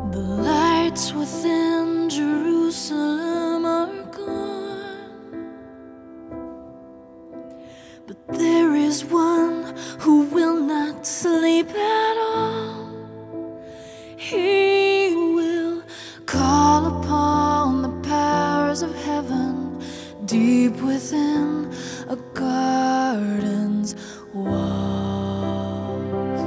The lights within Jerusalem are gone, but there is one who will not sleep at all. He will call upon the powers of heaven deep within a garden's walls.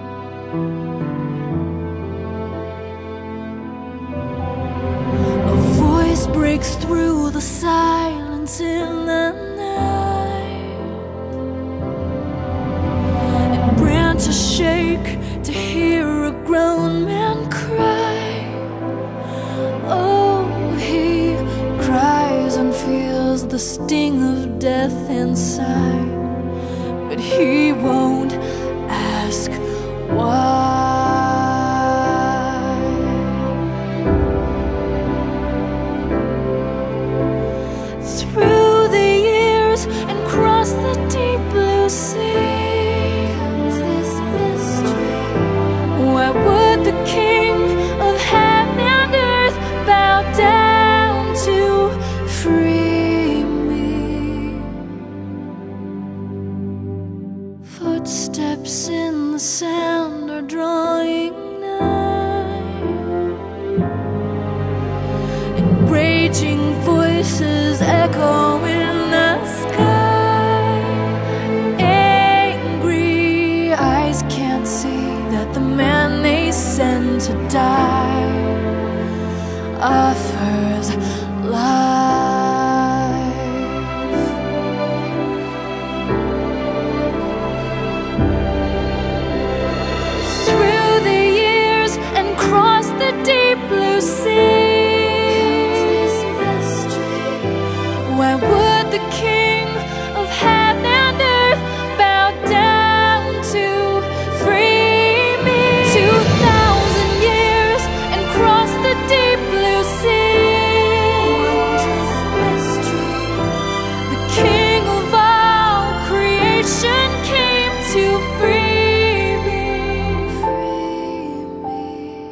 A voice breaks through the silence in the night, and branches shake to hear a grown man cry. Oh, he cries and feels the sting of death inside, but he won't ask why. Through the years and across the deep blue sea comes this mystery. Why would the King of heaven and earth bow down to free me? Footsteps in the sand are drawing nigh, and raging voices echo in the sky. Angry eyes can't see that the man they send to die offers life. Through the years and across the deep blue sea, why would the King of heaven and earth bow down to free me? 2,000 years and cross the deep blue sea. Wondrous mystery. The King of all creation came to free me. Free me.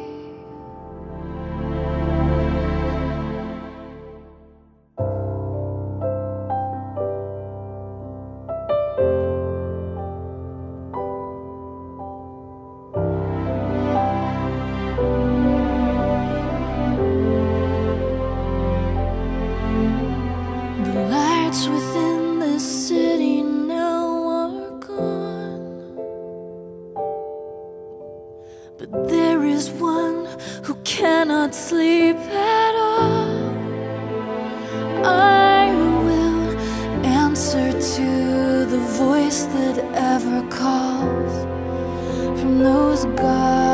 The lights within this city now are gone, but there is one who cannot sleep at all. I will answer to the voice that ever calls from those gods